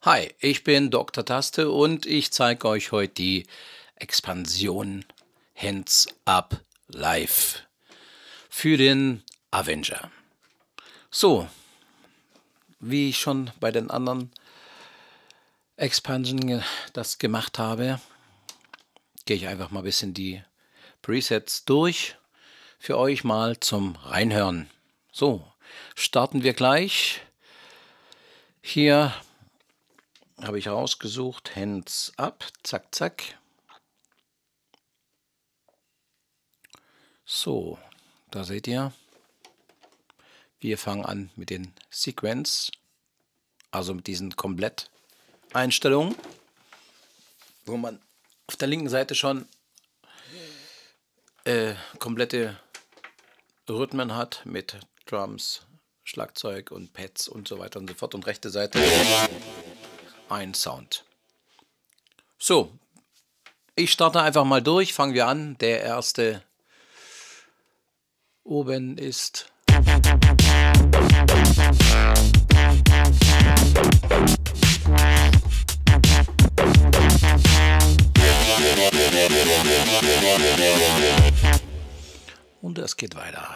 Hi, ich bin Dr. Taste und ich zeige euch heute die Expansion Hands Up Live für den Avenger. So, wie ich schon bei den anderen Expansion das gemacht habe, gehe ich einfach mal ein bisschen die Presets durch für euch mal zum Reinhören. So, starten wir gleich. Hier habe ich rausgesucht, Hands Up, zack, zack. So, da seht ihr, wir fangen an mit den Sequence, also mit diesen Komplett-Einstellungen, wo man auf der linken Seite schon komplette Rhythmen hat mit Drums, Schlagzeug und Pads und so weiter und so fort, und rechte Seite ein Sound. So, ich starte einfach mal durch, fangen wir an. Der erste oben ist und es geht weiter.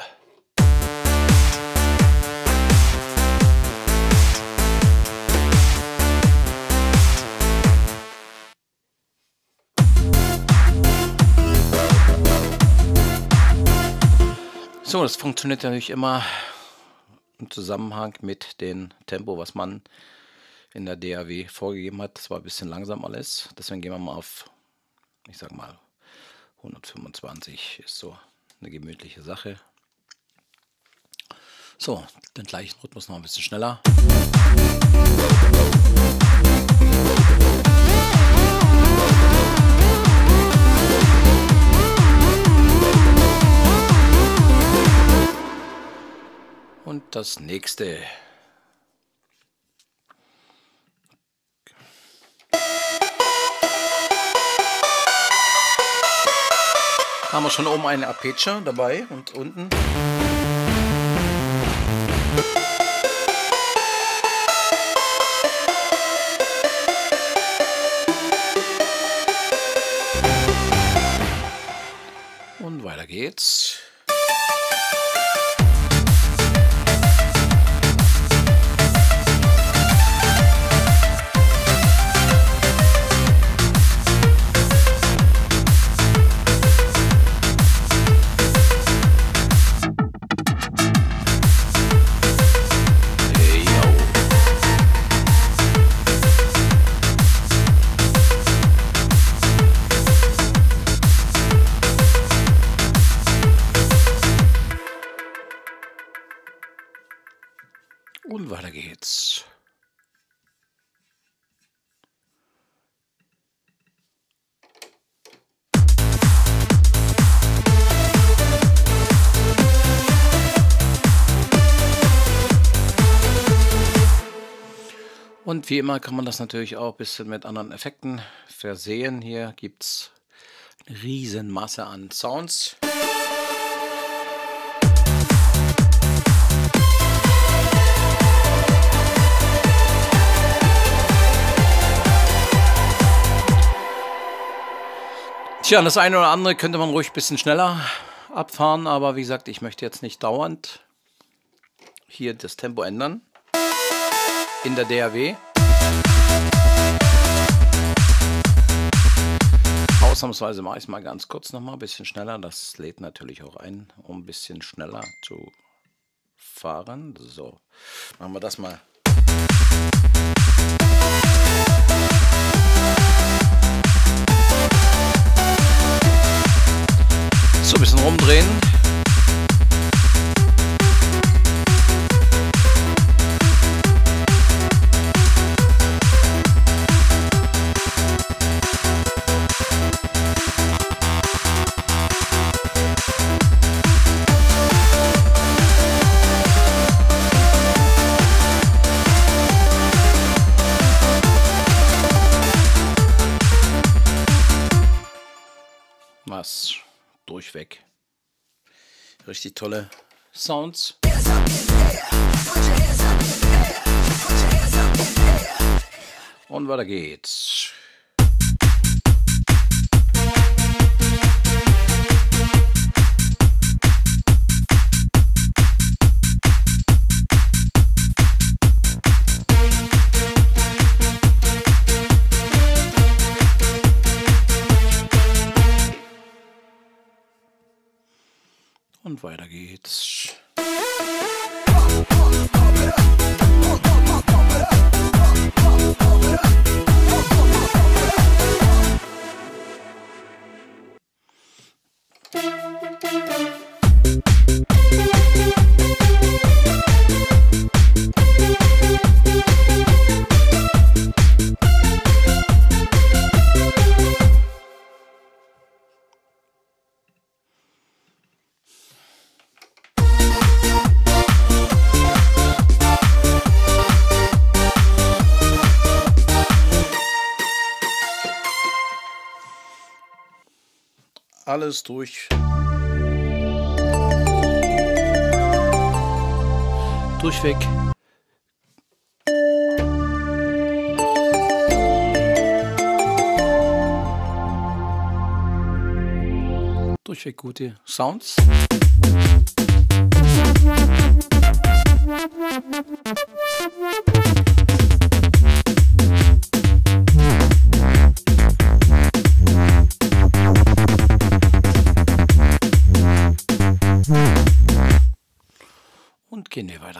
So, das funktioniert natürlich immer im Zusammenhang mit dem Tempo, was man in der DAW vorgegeben hat. Das war ein bisschen langsam alles. Deswegen gehen wir mal auf, ich sag mal, 125 ist so eine gemütliche Sache. So, den gleichen Rhythmus noch ein bisschen schneller. Und das nächste. Haben wir schon oben eine Arpeggio dabei und unten. Und weiter geht's. Und weiter geht's. Und wie immer kann man das natürlich auch ein bisschen mit anderen Effekten versehen. Hier gibt es eine riesen Masse an Sounds. Tja, das eine oder andere könnte man ruhig ein bisschen schneller abfahren, aber wie gesagt, ich möchte jetzt nicht dauernd hier das Tempo ändern in der DAW. Ausnahmsweise mache ich es mal ganz kurz nochmal, ein bisschen schneller. Das lädt natürlich auch ein, um ein bisschen schneller zu fahren. So, machen wir das mal. So, ein bisschen rumdrehen. Was durchweg richtig tolle Sounds. Und weiter geht's. Und weiter geht's. Alles durchweg. Durchweg gute Sounds. Und gehen wir weiter.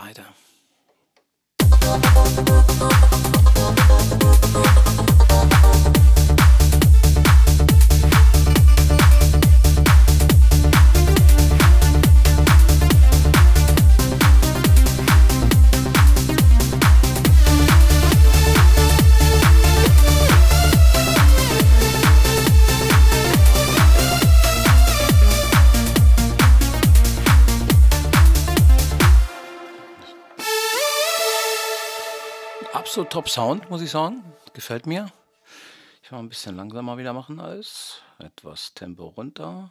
Absolut top Sound, muss ich sagen. Gefällt mir. Ich will ein bisschen langsamer wieder machen als etwas Tempo runter.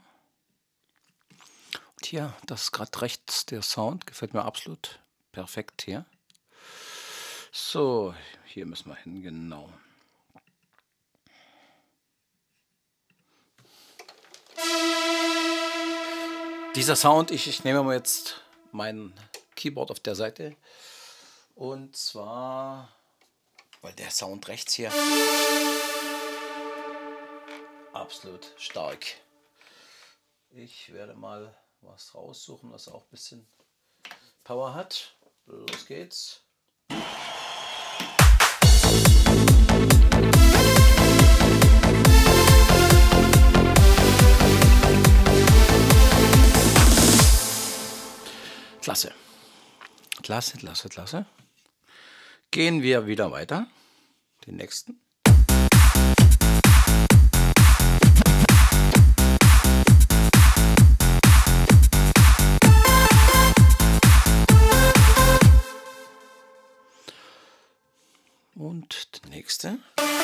Und hier, das ist gerade rechts der Sound. Gefällt mir absolut perfekt hier. So, hier müssen wir hin, genau. Dieser Sound, ich nehme mal jetzt mein Keyboard auf der Seite. Und zwar, weil der Sound rechts hier absolut stark. Ich werde mal was raussuchen, was auch ein bisschen Power hat. Los geht's. Klasse. Klasse, klasse, klasse. Gehen wir wieder weiter. Den nächsten. Und der nächste.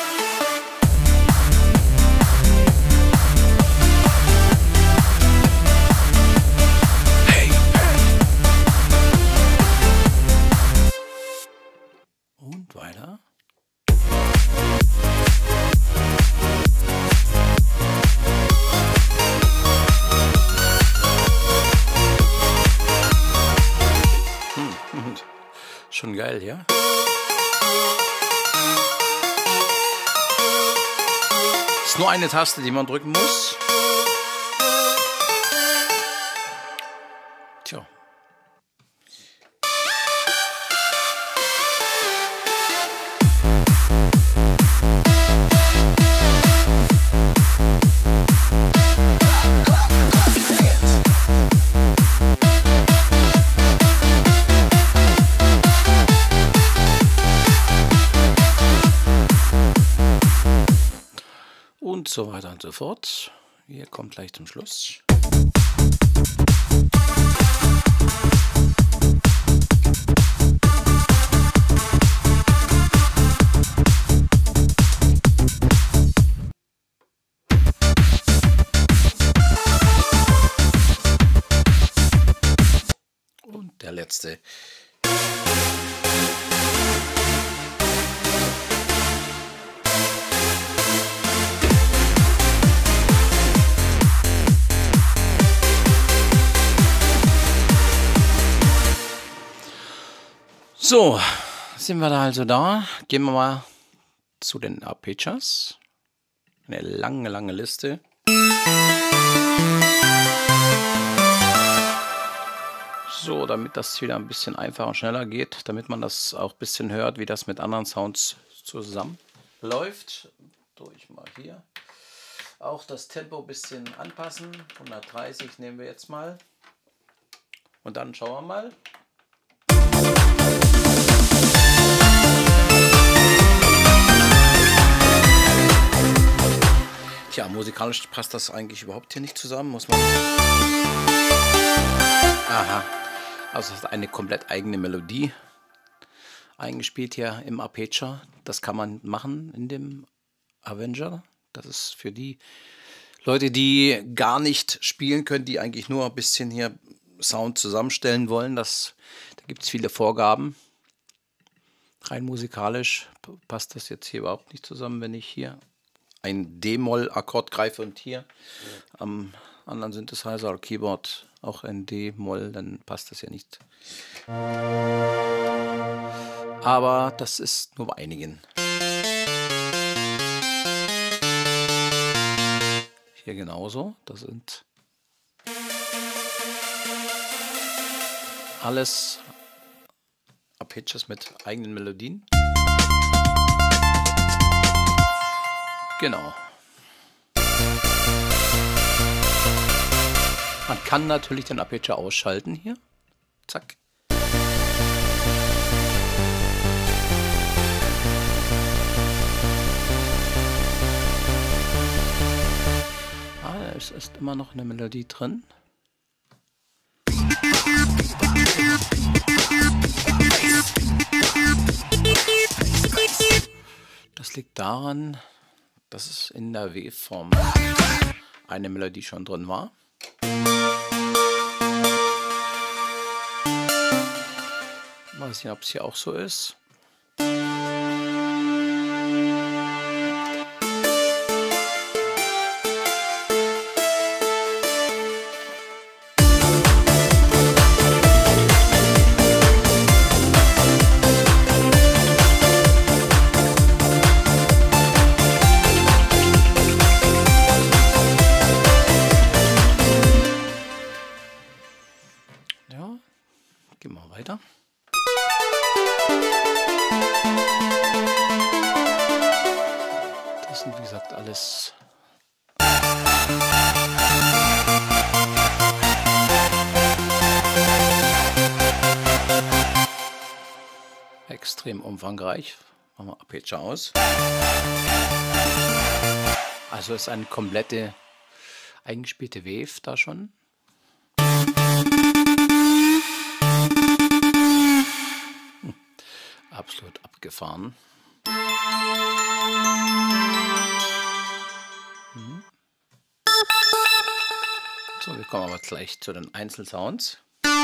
Und weiter. Schon geil, ja? Ist nur eine Taste, die man drücken muss. Tja. Und so weiter und so fort. Hier kommt gleich zum Schluss. Und der letzte. So, sind wir da also da. Gehen wir mal zu den Arpeggios. Eine lange, lange Liste. So, damit das wieder ein bisschen einfacher und schneller geht, damit man das auch ein bisschen hört, wie das mit anderen Sounds zusammenläuft. Durch mal hier. Auch das Tempo ein bisschen anpassen. 130 nehmen wir jetzt mal. Und dann schauen wir mal. Tja, musikalisch passt das eigentlich überhaupt hier nicht zusammen, muss man... Aha, also es hat eine komplett eigene Melodie eingespielt hier im Arpeggio. Das kann man machen in dem Avenger. Das ist für die Leute, die gar nicht spielen können, die eigentlich nur ein bisschen hier Sound zusammenstellen wollen. Da gibt es viele Vorgaben. Rein musikalisch passt das jetzt hier überhaupt nicht zusammen, wenn ich hier ein D-Moll-Akkord greife und hier am anderen Synthesizer oder Keyboard auch ein D-Moll, dann passt das ja nicht. Aber das ist nur bei einigen. Hier genauso. Das sind alles Arpeggios mit eigenen Melodien. Genau. Man kann natürlich den Arpeggio ausschalten hier. Zack. Es ist immer noch eine Melodie drin. Das liegt daran, dass es in der W-Form eine Melodie schon drin war. Mal sehen, ob es hier auch so ist. Ja, gehen wir weiter. Das sind, wie gesagt, alles extrem umfangreich. Machen wir Arpeggio aus. Also ist eine komplette eingespielte Wave da schon. Absolut abgefahren. So, wir kommen aber gleich zu den Einzelsounds.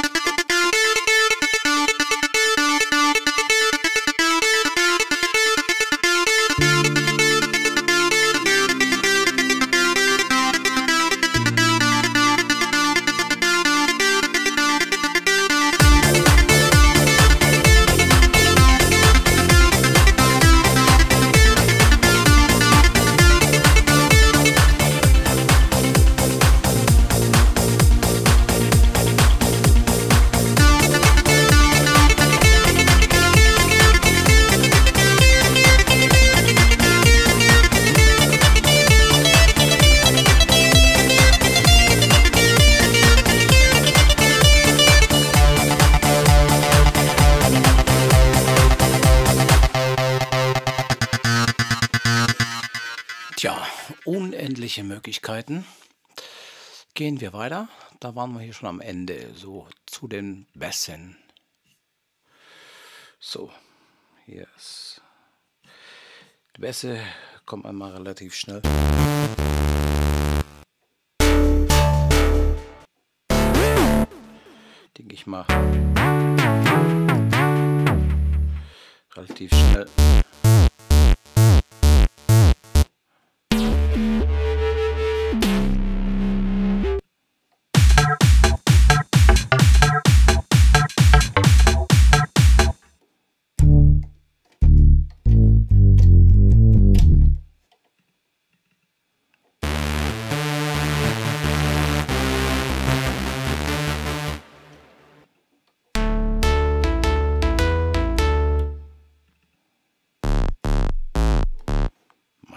Tja, unendliche Möglichkeiten. Gehen wir weiter. Da waren wir hier schon am Ende, so zu den Bässen. So, hier ist die Bässe, kommt einmal relativ schnell. Denke ich mal relativ schnell.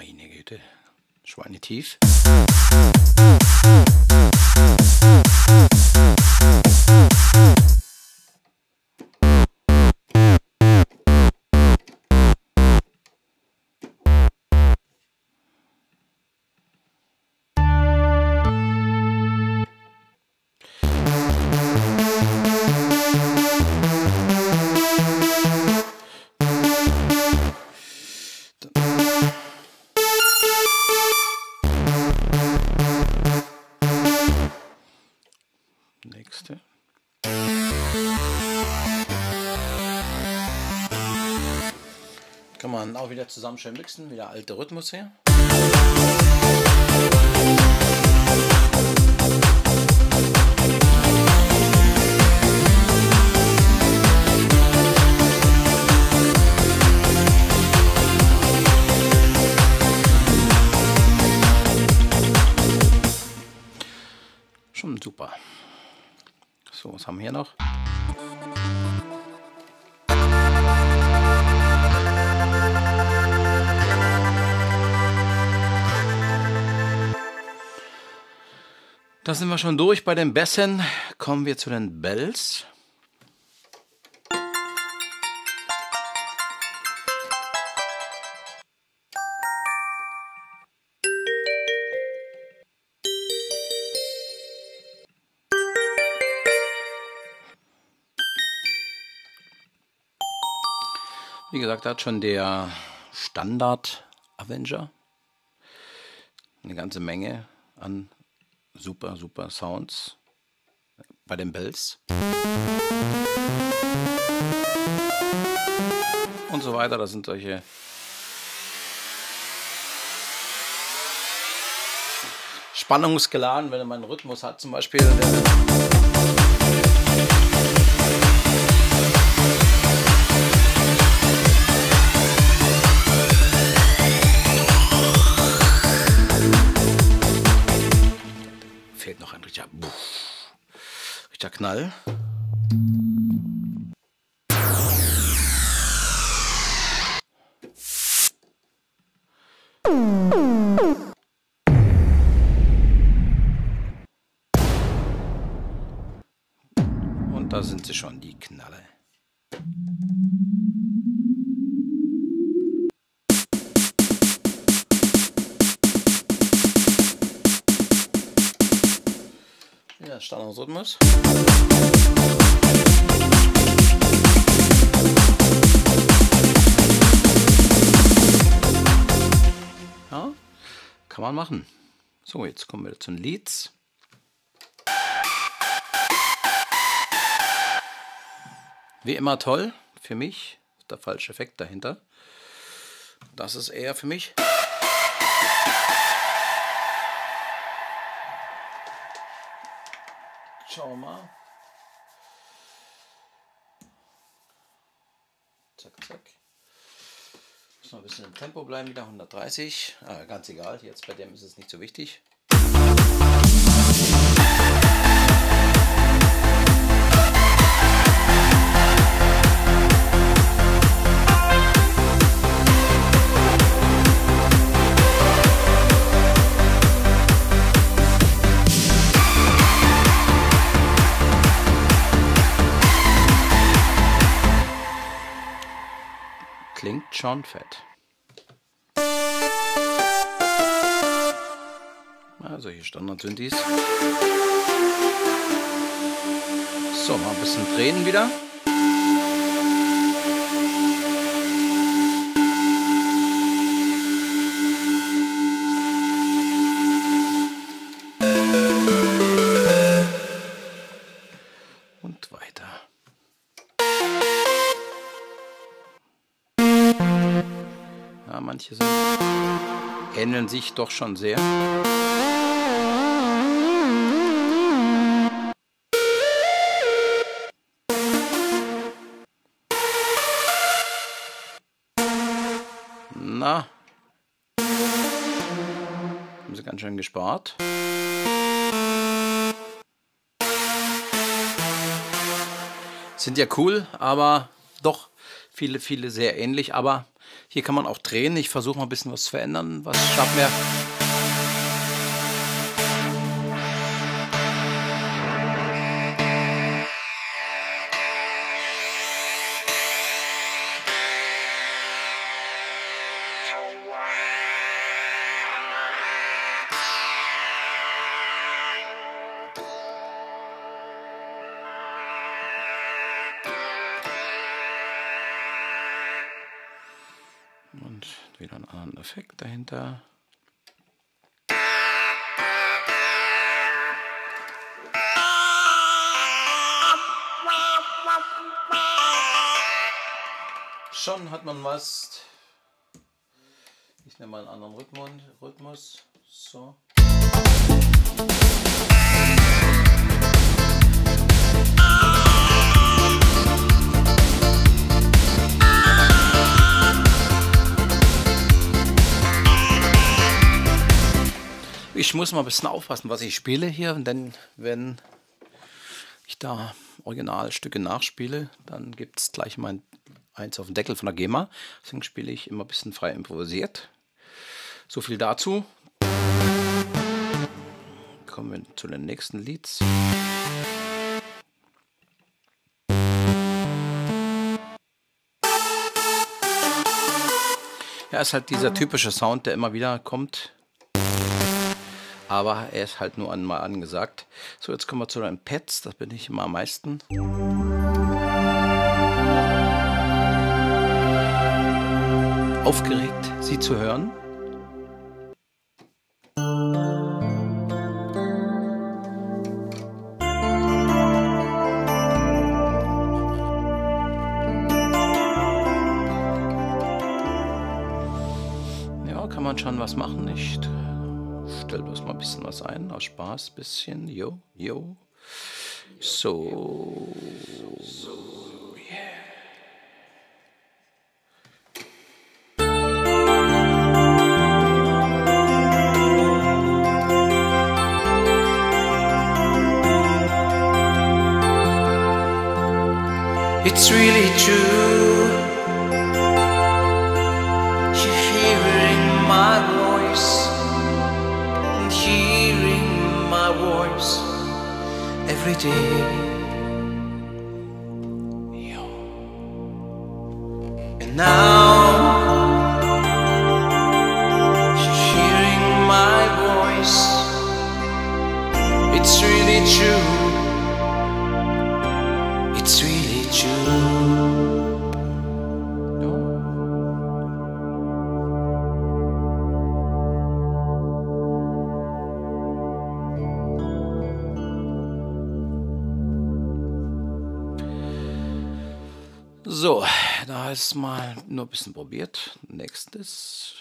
Meine Güte, schweinetief. Nächste. Kann man auch wieder zusammen schön mixen, wieder alter Rhythmus hier. Schon super. So, was haben wir hier noch? Da sind wir schon durch bei den Bässen. Kommen wir zu den Bells. Wie gesagt, hat schon der Standard Avenger eine ganze Menge an super Sounds bei den Bells und so weiter. Das sind solche spannungsgeladen, wenn man einen Rhythmus hat, zum Beispiel. Fehlt noch ein richtiger Knall. Und da sind sie schon, die Knalle. Ja, Standardrhythmus. Ja, kann man machen. So, jetzt kommen wir zu den Leads. Wie immer toll für mich. Der falsche Effekt dahinter. Das ist eher für mich. Schauen wir mal. Zack, zack. Muss noch ein bisschen im Tempo bleiben, wieder 130. Ganz egal, jetzt bei dem ist es nicht so wichtig. Klingt schon fett. Solche Standard-Synthes. So, mal ein bisschen drehen wieder. Und weiter. Ja, manche ähneln sich doch schon sehr. Na, haben sie ganz schön gespart. Sind ja cool, aber doch viele sehr ähnlich. Aber Hier kann man auch drehen. Ich versuche mal ein bisschen was zu verändern. Was schaffen wir? Und wieder einen anderen Effekt dahinter. Schon hat man was. Ich nehme mal einen anderen Rhythmus. So. Ich muss mal ein bisschen aufpassen, was ich spiele hier, denn wenn ich da Originalstücke nachspiele, dann gibt es gleich mal eins auf den Deckel von der GEMA. Deswegen spiele ich immer ein bisschen frei improvisiert. So viel dazu. Kommen wir zu den nächsten Lieds. Ja, ist halt dieser typische Sound, der immer wieder kommt. Aber er ist halt nur einmal angesagt. So, jetzt kommen wir zu den Pads. Das bin ich immer am meisten. Aufgeregt, sie zu hören. Ja, kann man schon was machen, nicht? Stell bloß mal ein bisschen was ein, aus Spaß, bisschen, jo. So, yeah. It's really true. You're hearing my voice. Hearing my voice every day. And now she's hearing my voice. It's really true. It's really true. So, da ist mal nur ein bisschen probiert. Nächstes.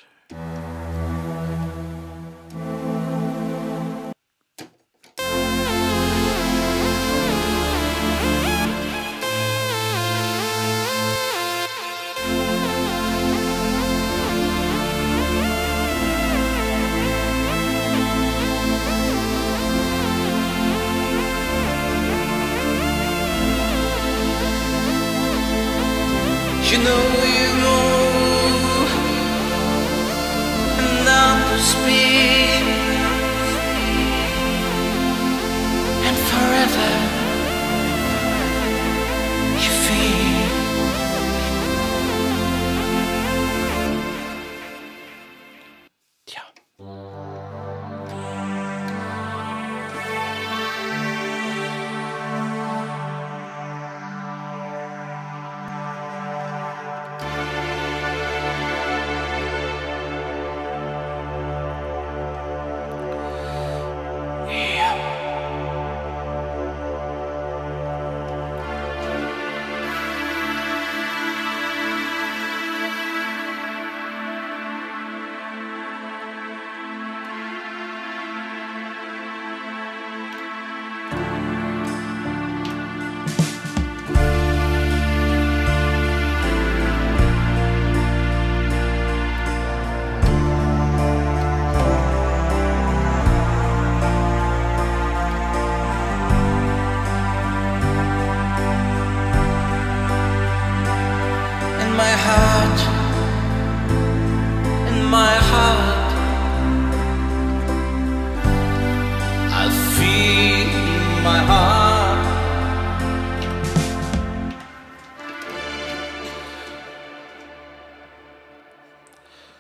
You know, and down to speed, and forever you feel. Tja.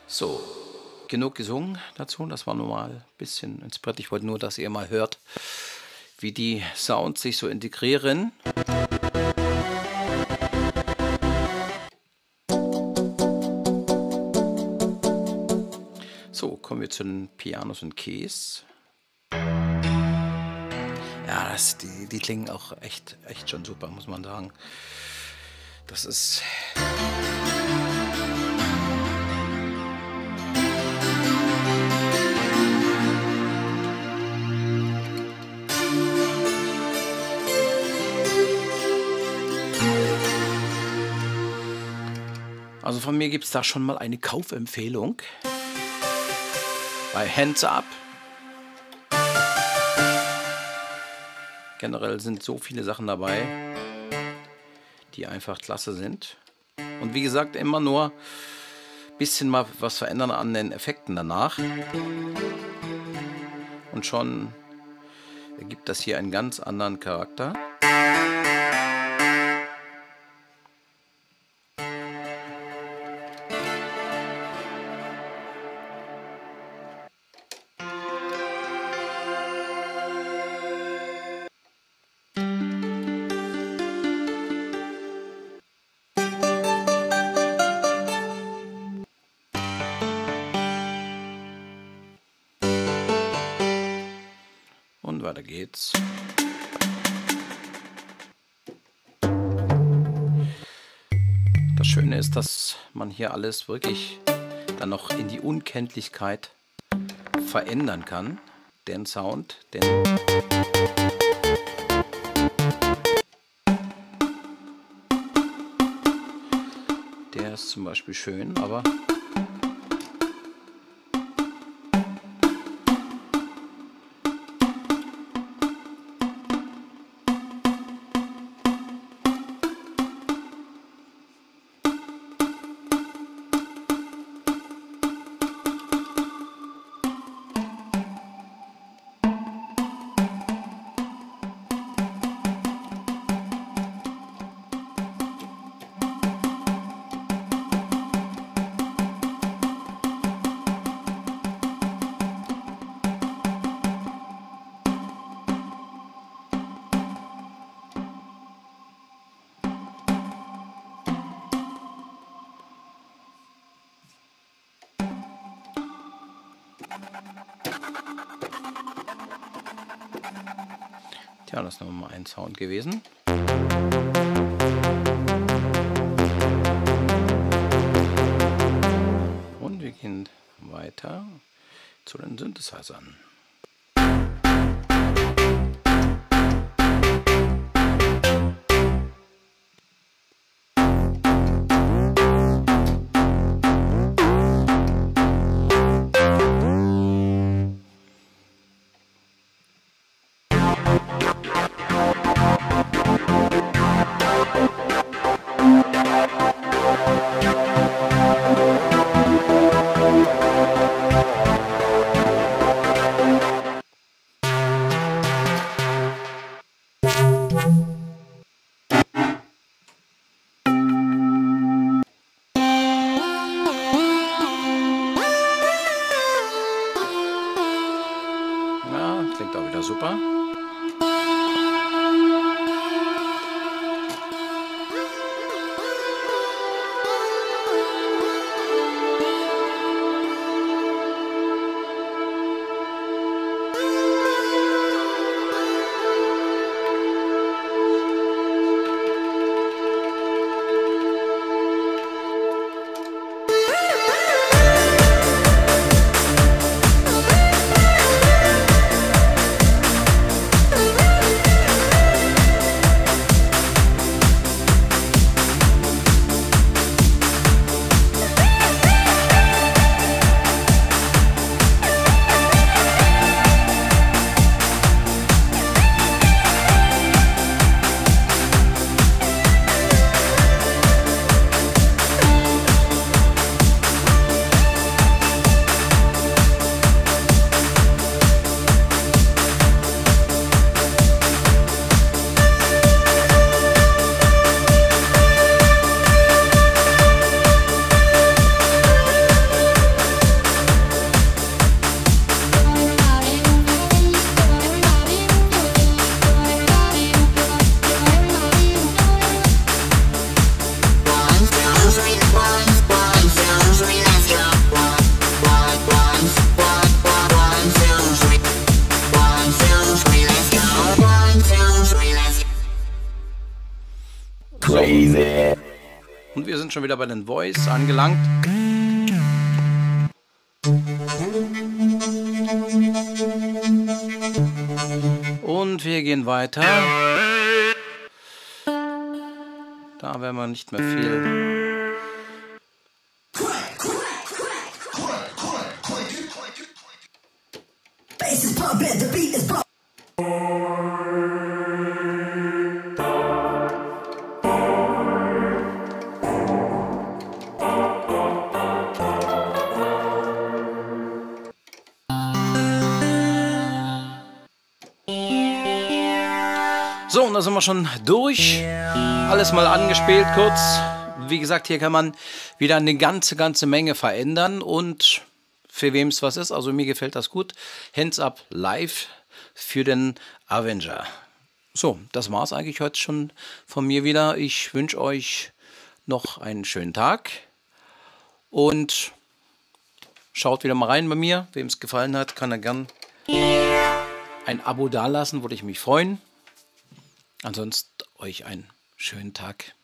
So, genug gesungen dazu. Das war nur mal ein bisschen ins Brett. Ich wollte nur, dass ihr mal hört, wie die Sounds sich so integrieren. So, kommen wir zu den Pianos und Keys. Ja, die klingen auch echt schon super, muss man sagen. Das ist... Also von mir gibt es da schon mal eine Kaufempfehlung bei Hands Up. Generell sind so viele Sachen dabei, die einfach klasse sind. Und wie gesagt, immer nur ein bisschen mal was verändern an den Effekten danach. Und schon ergibt das hier einen ganz anderen Charakter. Und weiter geht's. Das Schöne ist, dass man hier alles wirklich dann noch in die Unkenntlichkeit verändern kann. Den Sound, der ist zum Beispiel schön, aber tja, das ist nochmal ein Sound gewesen. Und wir gehen weiter zu den Synthesizern. Ja, klingt auch wieder super. Und wir sind schon wieder bei den Voice angelangt. Und wir gehen weiter. Da werden wir nicht mehr viel. So, und da sind wir schon durch. Alles mal angespielt kurz. Wie gesagt, hier kann man wieder eine ganze Menge verändern. Und für wem es was ist, also mir gefällt das gut. Hands Up Live für den Avenger. So, das war es eigentlich heute schon von mir wieder. Ich wünsche euch noch einen schönen Tag. Und schaut wieder mal rein bei mir. Wem es gefallen hat, kann er gern ein Abo dalassen, würde ich mich freuen. Ansonsten euch einen schönen Tag.